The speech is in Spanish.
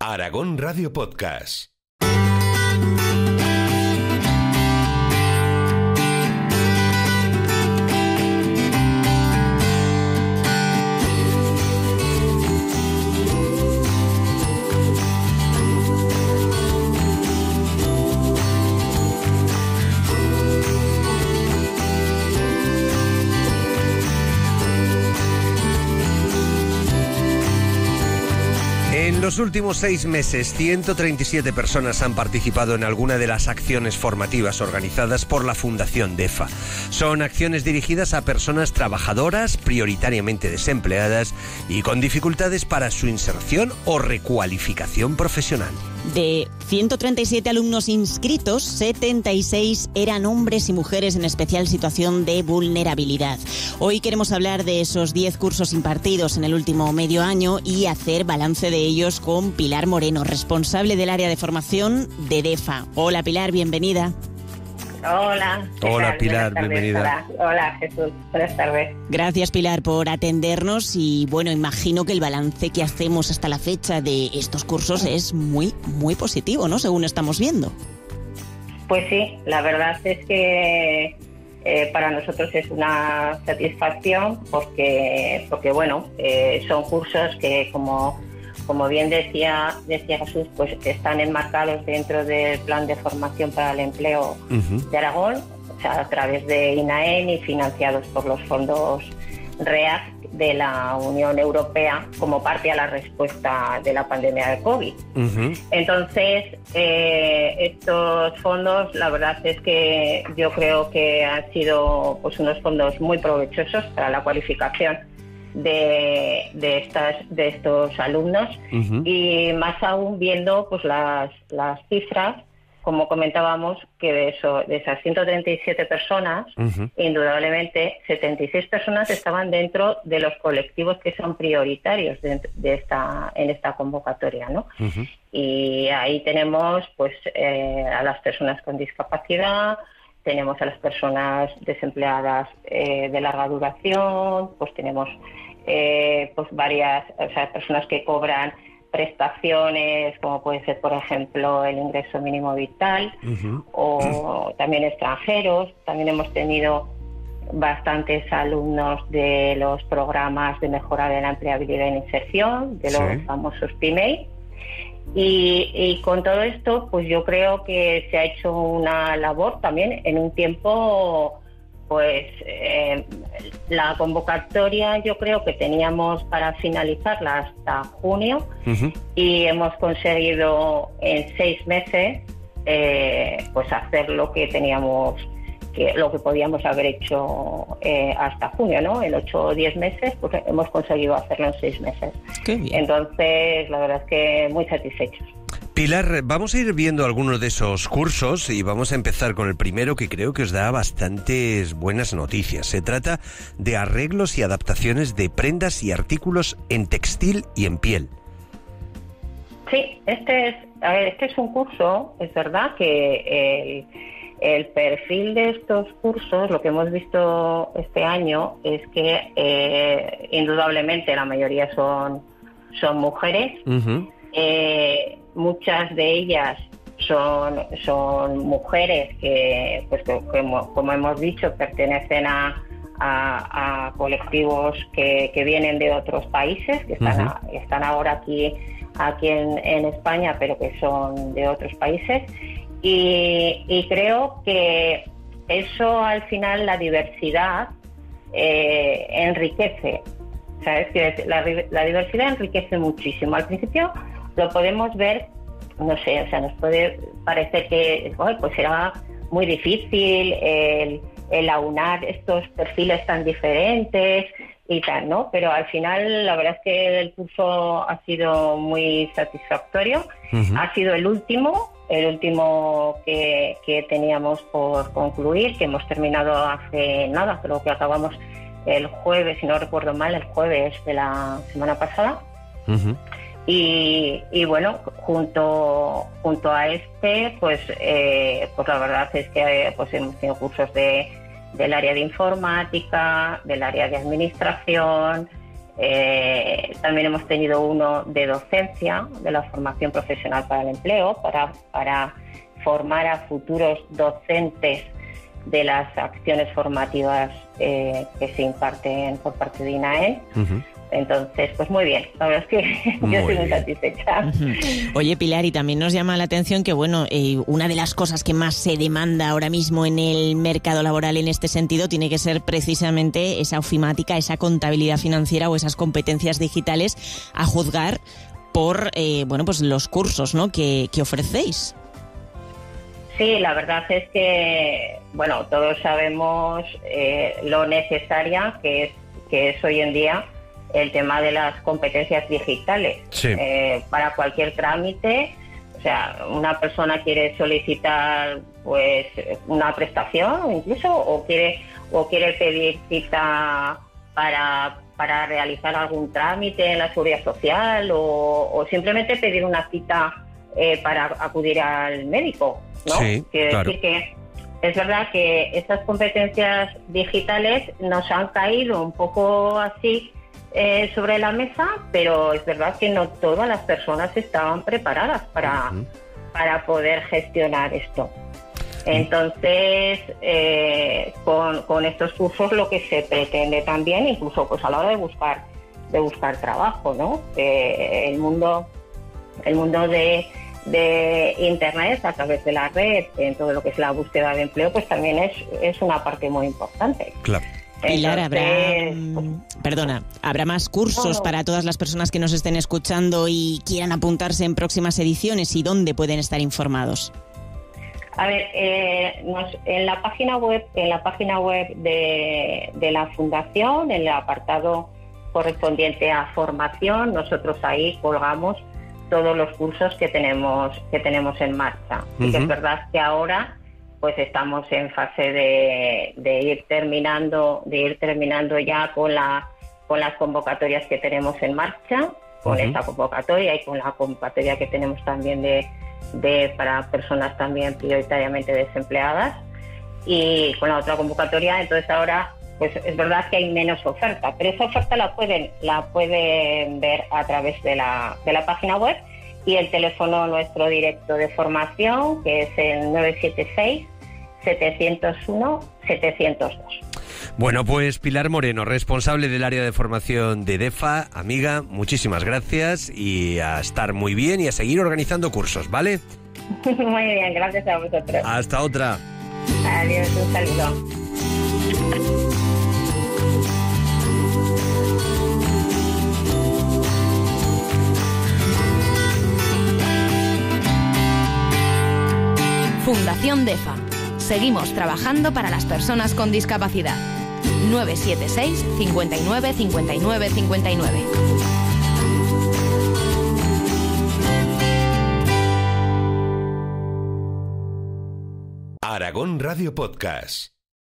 Aragón Radio Podcast. En los últimos 6 meses, 137 personas han participado en alguna de las acciones formativas organizadas por la Fundación DEFA. Son acciones dirigidas a personas trabajadoras, prioritariamente desempleadas y con dificultades para su inserción o recualificación profesional. De 137 alumnos inscritos, 76 eran hombres y mujeres en especial situación de vulnerabilidad. Hoy queremos hablar de esos 10 cursos impartidos en el último medio año y hacer balance de ellos con Pilar Moreno, responsable del área de formación de DEFA. Hola Pilar, bienvenida. Hola. Hola Pilar, bienvenida. Hola Jesús, buenas tardes. Gracias Pilar por atendernos y bueno, imagino que el balance que hacemos hasta la fecha de estos cursos es muy positivo, ¿no? Según estamos viendo. Pues sí, la verdad es que para nosotros es una satisfacción porque bueno, son cursos que como bien decía Jesús, pues están enmarcados dentro del Plan de Formación para el Empleo de Aragón, o sea, a través de INAEM y financiados por los fondos REACT de la Unión Europea como parte a la respuesta de la pandemia de COVID. Entonces, estos fondos, la verdad es que yo creo que han sido pues unos fondos muy provechosos para la cualificación de estos alumnos y más aún viendo pues las cifras, como comentábamos, que de esas 137 personas, indudablemente 76 personas estaban dentro de los colectivos que son prioritarios en esta convocatoria, ¿no? Y ahí tenemos pues a las personas con discapacidad, tenemos a las personas desempleadas de larga duración, pues tenemos pues varias, o sea, personas que cobran prestaciones, como puede ser, por ejemplo, el ingreso mínimo vital, o también extranjeros. También hemos tenido bastantes alumnos de los programas de mejora de la empleabilidad e inserción, de los famosos PIMEI. Y con todo esto, pues yo creo que se ha hecho una labor también en un tiempo, pues la convocatoria yo creo que teníamos para finalizarla hasta junio y hemos conseguido en 6 meses pues hacer lo que teníamos, lo que podíamos haber hecho hasta junio, ¿no? En 8 o 10 meses, pues hemos conseguido hacerlo en 6 meses. Qué bien. Entonces, la verdad es que muy satisfechos. Pilar, vamos a ir viendo algunos de esos cursos y vamos a empezar con el primero, que creo que os da bastantes buenas noticias. Se trata de arreglos y adaptaciones de prendas y artículos en textil y en piel. Sí, este es un curso, es verdad que el perfil de estos cursos, lo que hemos visto este año es que indudablemente la mayoría son mujeres. Muchas de ellas son mujeres que, pues como hemos dicho, pertenecen a colectivos que vienen de otros países, que están ahora aquí en España, pero que son de otros países. Y creo que eso, al final, la diversidad enriquece. ¿Sabes? Que la diversidad enriquece muchísimo. Al principio lo podemos ver, no sé, o sea, nos puede parecer que pues será muy difícil el aunar estos perfiles tan diferentes y tal, ¿no? Pero al final la verdad es que el curso ha sido muy satisfactorio. Ha sido el último que teníamos por concluir, que hemos terminado hace nada, creo que acabamos el jueves, si no recuerdo mal, el jueves de la semana pasada. Y bueno, junto a este, pues la verdad es que pues hemos tenido cursos del área de informática, del área de administración, También hemos tenido uno de docencia, de la formación profesional para el empleo, para formar a futuros docentes de las acciones formativas que se imparten por parte de INAEM. Uh-huh. Entonces, pues muy bien, la verdad es que yo estoy muy satisfecha. Oye, Pilar, y también nos llama la atención que, bueno, una de las cosas que más se demanda ahora mismo en el mercado laboral en este sentido tiene que ser precisamente esa ofimática, esa contabilidad financiera o esas competencias digitales, a juzgar por, bueno, pues los cursos, ¿no?, que ofrecéis. Sí, la verdad es que, bueno, todos sabemos lo necesaria que es hoy en día el tema de las competencias digitales. Sí. Para cualquier trámite, o sea, una persona quiere solicitar pues una prestación incluso, o quiere pedir cita para realizar algún trámite en la seguridad social, o simplemente pedir una cita para acudir al médico, ¿no? Sí, quiere claro. decir que es verdad que estas competencias digitales nos han caído un poco así sobre la mesa, pero es verdad que no todas las personas estaban preparadas para poder gestionar esto. Entonces, con estos cursos lo que se pretende también, incluso pues a la hora de buscar trabajo, ¿no? El mundo de Internet, a través de la red, en todo lo que es la búsqueda de empleo, pues también es una parte muy importante. Claro. Pilar, ¿habrá más cursos para todas las personas que nos estén escuchando y quieran apuntarse en próximas ediciones? ¿Y dónde pueden estar informados? A ver, en la página web de la Fundación, en el apartado correspondiente a formación, nosotros ahí colgamos todos los cursos que tenemos en marcha. Uh-huh. Y que es verdad que ahora pues estamos en fase de ir terminando ya con las convocatorias que tenemos en marcha, con uh-huh. esta convocatoria y con la convocatoria que tenemos también para personas también prioritariamente desempleadas, y con la otra convocatoria. Entonces ahora pues es verdad que hay menos oferta, pero esa oferta la pueden ver a través de la página web, y el teléfono nuestro directo de formación, que es el 976-701-702. Bueno, pues Pilar Moreno, responsable del área de formación de DEFA, amiga, muchísimas gracias, y a estar muy bien y a seguir organizando cursos, ¿vale? Muy bien, gracias a vosotros. Hasta otra. Adiós, un saludo. Fundación DEFA. Seguimos trabajando para las personas con discapacidad. 976 59 59 59. Aragón Radio Podcast.